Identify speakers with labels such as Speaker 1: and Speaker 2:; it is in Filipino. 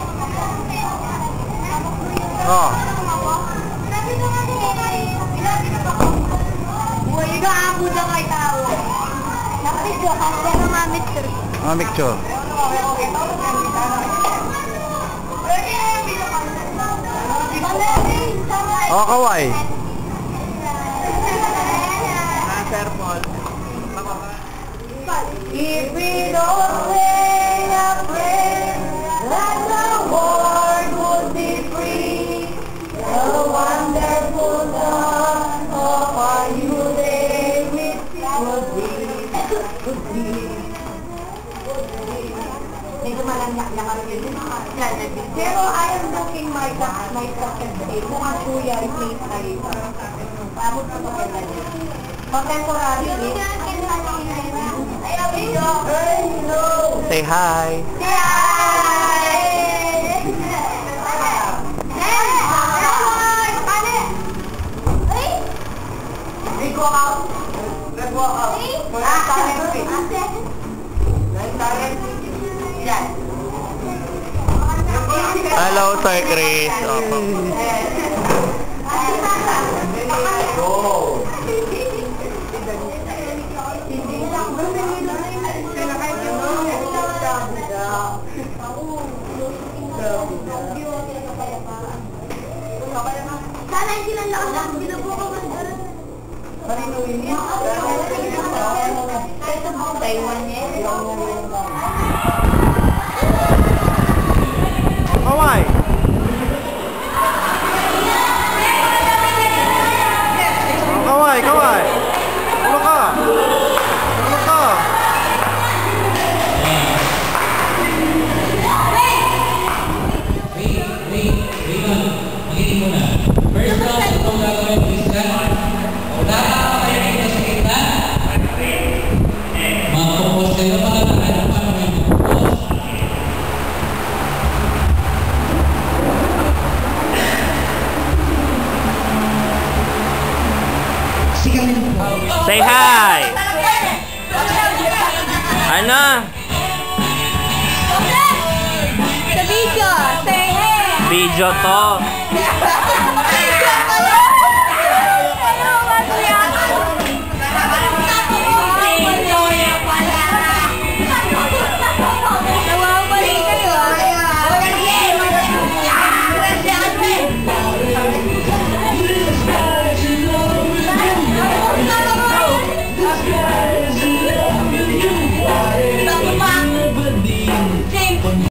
Speaker 1: Oh. Picture. Oh, kawai.
Speaker 2: If we don't sing a prayer that the world would be free, the wonderful dawn of our new day would be. Medyo malangyak kami yun. Pero I am looking my second day. Mukhang kuya, replace na ito. Pamot pa maganda niya. Contemporary.
Speaker 1: Say hi.
Speaker 2: Say hi! Let's go out. Let's go out.
Speaker 1: Hello, Sir Chris.
Speaker 2: Go. Sana hindi lang lang binubuko man doon. Marinuin niya. Ito buong Taiwan niya.
Speaker 1: Kawai. Kawai, kawai. Ano ka? Ano ka?
Speaker 3: First round itong gagawin is that wala kayo dito sa kita. Mag-compose kayo para na kayo paano kayo mag-compose.
Speaker 1: Say hi. Ano?
Speaker 2: Sa video, say hey!
Speaker 1: Video to.